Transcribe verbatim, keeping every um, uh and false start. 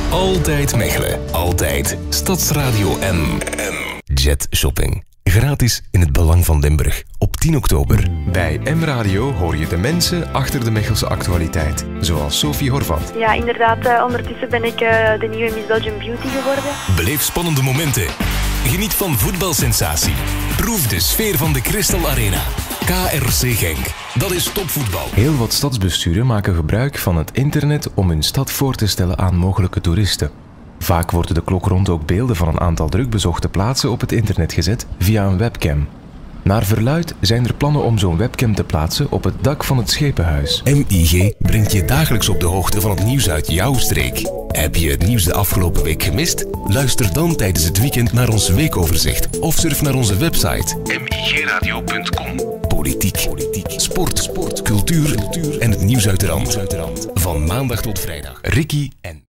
Altijd Mechelen. Altijd Stadsradio M. Jet Shopping. Gratis in het belang van Limburg. Op tien oktober. Bij M-Radio hoor je de mensen achter de Mechelse actualiteit. Zoals Sophie Horvat. Ja, inderdaad. Uh, ondertussen ben ik uh, de nieuwe Miss Belgium Beauty geworden. Beleef spannende momenten. Geniet van voetbalsensatie. Proef de sfeer van de Crystal Arena. K R C Genk. Dat is topvoetbal. Heel wat stadsbesturen maken gebruik van het internet om hun stad voor te stellen aan mogelijke toeristen. Vaak worden de klok rond ook beelden van een aantal drukbezochte plaatsen op het internet gezet via een webcam. Naar verluidt zijn er plannen om zo'n webcam te plaatsen op het dak van het schepenhuis. M I G brengt je dagelijks op de hoogte van het nieuws uit jouw streek. Heb je het nieuws de afgelopen week gemist? Luister dan tijdens het weekend naar ons weekoverzicht of surf naar onze website m i g radio punt com. Politiek, Politiek. Sport, Sport. Cultuur. Cultuur en het nieuws uit de rand. Van maandag tot vrijdag. Ricky en